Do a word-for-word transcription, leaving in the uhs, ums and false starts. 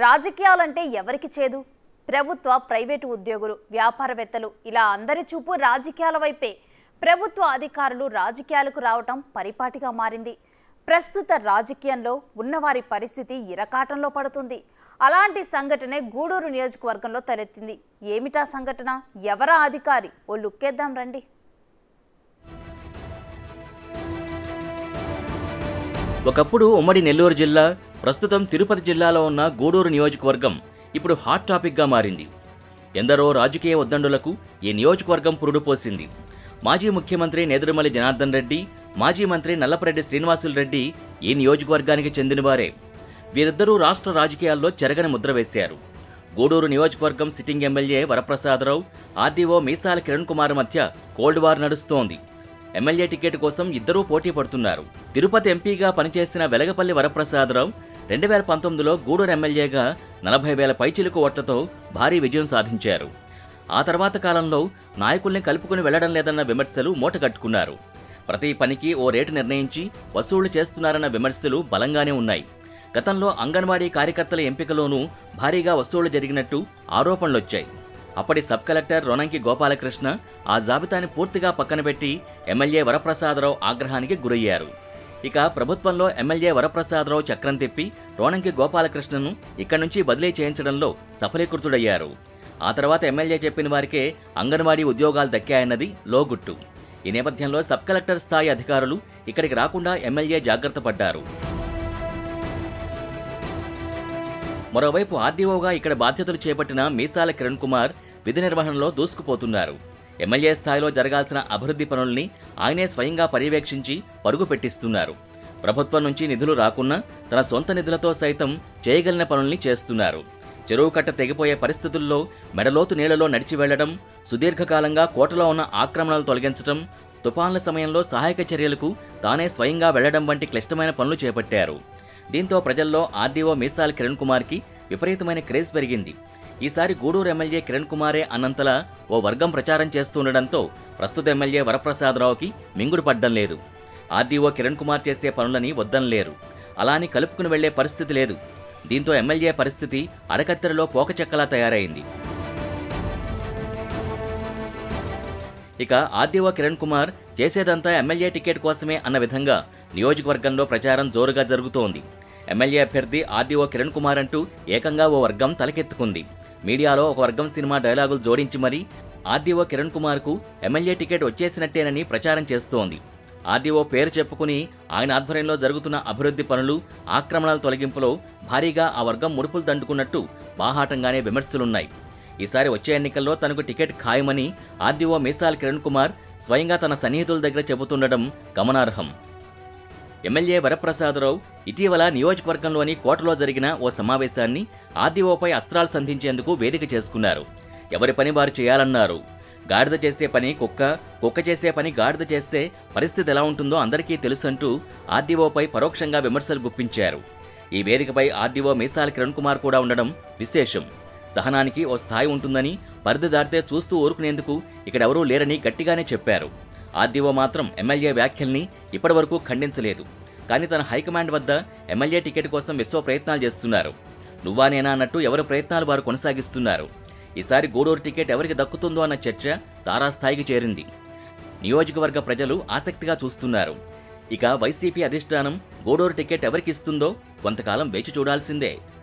రాజకీయాలంటే ఎవరికి చేదు? ప్రభుత్వ ప్రైవేటు ఉద్యోగులు, వ్యాపారవేత్తలు ఇలా అందరి చూపు రాజకీయాల వైపే. ప్రభుత్వ అధికారులు రాజకీయాలకు రావటం పరిపాటిగా మారింది. ప్రస్తుత రాజకీయంలో ఉన్నవారి పరిస్థితి ఇరకాటంలో పడుతుంది. అలాంటి సంఘటనే గూడూరు నియోజకవర్గంలో తలెత్తింది. ఏమిటా సంఘటన? ఎవరా అధికారి? ఓ లుక్కేద్దాం రండి. ఒకప్పుడు ఉమ్మడి నెల్లూరు జిల్లా, ప్రస్తుతం తిరుపతి జిల్లాలో ఉన్న గూడూరు నియోజకవర్గం ఇప్పుడు హాట్ టాపిక్గా మారింది. ఎందరో రాజకీయ ఉద్దండులకు ఈ నియోజకవర్గం పురుడు పోసింది. మాజీ ముఖ్యమంత్రి నేదురుమల్లి జనార్దన్ రెడ్డి, మాజీ మంత్రి నల్లపరెడ్డి శ్రీనివాసులు రెడ్డి ఈ నియోజకవర్గానికి చెందినవారే. వీరిద్దరూ రాష్ట్ర రాజకీయాల్లో చెరగని ముద్ర వేశారు. గూడూరు నియోజకవర్గం sitting MLA Varaprasad Rao, RDO Meesala Kiran Kumar మధ్య కోల్డ్ వార్ నడుస్తోంది. ఎమ్మెల్యే టికెట్ కోసం ఇద్దరూ పోటీ పడుతున్నారు. తిరుపతి ఎంపీగా పనిచేసిన వెలగపల్లి వరప్రసాదరావు రెండు వేల పంతొమ్మిదిలో గూడూరు ఎమ్మెల్యేగా నలభై వేల పైచిలుకు ఓట్లతో భారీ విజయం సాధించారు. ఆ తర్వాత కాలంలో నాయకుల్ని కలుపుకుని వెళ్లడం లేదన్న విమర్శలు మూటగట్టుకున్నారు. ప్రతి పనికి ఓ రేటు నిర్ణయించి వసూళ్లు చేస్తున్నారన్న విమర్శలు బలంగానే ఉన్నాయి. గతంలో అంగన్వాడీ కార్యకర్తల ఎంపికలోనూ భారీగా వసూళ్లు జరిగినట్టు ఆరోపణలొచ్చాయి. అప్పటి సబ్ కలెక్టర్ రొనంకి గోపాలకృష్ణ ఆ జాబితాని పూర్తిగా పక్కనబెట్టి ఎమ్మెల్యే వరప్రసాదరావు ఆగ్రహానికి గురయ్యారు. ఇక ప్రభుత్వంలో ఎమ్మెల్యే వరప్రసాదరావు చక్రం తిప్పి రోనంకి గోపాలకృష్ణను ఇక్కడి నుంచి బదిలీ చేయించడంలో సఫలీకృతుడయ్యారు. ఆ తర్వాత ఎమ్మెల్యే చెప్పిన వారికే అంగన్వాడీ ఉద్యోగాలు దక్కాయన్నది లోగుట్టు. ఈ నేపథ్యంలో సబ్ కలెక్టర్ స్థాయి అధికారులు ఇక్కడికి రాకుండా ఎమ్మెల్యే జాగ్రత్త పడ్డారు. మరోవైపు ఆర్డీఓగా ఇక్కడ బాధ్యతలు చేపట్టిన మీసాల కిరణ్ కుమార్ విధి నిర్వహణలో దూసుకుపోతున్నారు. ఎమ్మెల్యే స్థాయిలో జరగాల్సిన అభివృద్ధి పనుల్ని ఆయనే స్వయంగా పర్యవేక్షించి పరుగు పెట్టిస్తున్నారు. ప్రభుత్వం నుంచి నిధులు రాకున్నా తన సొంత నిధులతో సైతం చేయగలిగిన పనుల్ని చేస్తున్నారు. చెరువు కట్ట తెగిపోయే పరిస్థితుల్లో మెడలోతు నీళ్లలో నడిచి వెళ్లడం, సుదీర్ఘకాలంగా కోటలో ఉన్న ఆక్రమణలు తొలగించడం, తుఫాన్ల సమయంలో సహాయక చర్యలకు తానే స్వయంగా వెళ్లడం వంటి క్లిష్టమైన పనులు చేపట్టారు. దీంతో ప్రజల్లో ఆర్డీఓ మీసాల కిరణ్ కుమార్కి విపరీతమైన క్రేజ్ పెరిగింది. ఈసారి గూడూరు ఎమ్మెల్యే కిరణ్ కుమారే అన్నంతలా ఓ వర్గం ప్రచారం చేస్తుండటంతో ప్రస్తుత ఎమ్మెల్యే వరప్రసాదరావుకి మింగుడు పడ్డం లేదు. ఆర్డీఓ కిరణ్ కుమార్ చేసే పనులని వద్దనలేరు. అలాని కలుపుకుని వెళ్లే పరిస్థితి లేదు. దీంతో ఎమ్మెల్యే పరిస్థితి అడకత్తెరలో పోకచెక్కలా తయారైంది. ఇక ఆర్డీఓ కిరణ్ కుమార్ చేసేదంతా ఎమ్మెల్యే టికెట్ కోసమే అన్న విధంగా నియోజకవర్గంలో ప్రచారం జోరుగా జరుగుతోంది. ఎమ్మెల్యే అభ్యర్థి ఆర్డీఓ కిరణ్ కుమార్ అంటూ ఏకంగా ఓ వర్గం తలకెత్తుకుంది. మీడియాలో ఒక వర్గం సినిమా డైలాగులు జోడించి మరీ ఆర్డీఓ కిరణ్ కుమార్కు ఎమ్మెల్యే టికెట్ వచ్చేసినట్టేనని ప్రచారం చేస్తోంది. ఆర్డీఓ పేరు చెప్పుకుని ఆయన ఆధ్వర్యంలో జరుగుతున్న అభివృద్ధి పనులు, ఆక్రమణల తొలగింపులో భారీగా ఆ వర్గం ముడుపులు దండుకున్నట్టు బాహాటంగానే విమర్శలున్నాయి. ఈసారి వచ్చే ఎన్నికల్లో తనకు టికెట్ ఖాయమని ఆర్డీఓ మీసాల కిరణ్ కుమార్ స్వయంగా తన సన్నిహితుల దగ్గర చెబుతుండడం గమనార్హం. ఎమ్మెల్యే వరప్రసాదరావు ఇటీవల నియోజకవర్గంలోని కోటలో జరిగిన ఓ సమావేశాన్ని ఆర్డీఓపై అస్త్రాలు సంధించేందుకు వేదిక చేసుకున్నారు. ఎవరి పని వారు చేయాలన్నారు. గాడిద చేసే పని కుక్క, కుక్క చేసే పని గాడిద చేస్తే పరిస్థితి ఎలా ఉంటుందో అందరికీ తెలుసంటూ ఆర్డీఓపై పరోక్షంగా విమర్శలు గుప్పించారు. ఈ వేదికపై ఆర్డీఓ మీసాల కిరణ్ కుమార్ కూడా ఉండడం విశేషం. సహనానికి ఓ స్థాయి ఉంటుందని, పరిధి దాటితే చూస్తూ ఊరుకునేందుకు ఇక్కడెవరూ లేరని గట్టిగానే చెప్పారు. ఆర్డీఓ మాత్రం ఎమ్మెల్యే వ్యాఖ్యల్ని ఇప్పటివరకు ఖండించలేదు. కానీ తన హైకమాండ్ వద్ద ఎమ్మెల్యే టికెట్ కోసం విశ్వ ప్రయత్నాలు చేస్తున్నారు. నువ్వా నేనా అన్నట్టు ఎవరి ప్రయత్నాలు వారు కొనసాగిస్తున్నారు. ఈసారి గూడూరు టికెట్ ఎవరికి దక్కుతుందో అన్న చర్చ తారాస్థాయికి చేరింది. నియోజకవర్గ ప్రజలు ఆసక్తిగా చూస్తున్నారు. ఇక వైసీపీ అధిష్టానం గూడూరు టికెట్ ఎవరికిస్తుందో కొంతకాలం వేచి చూడాల్సిందే.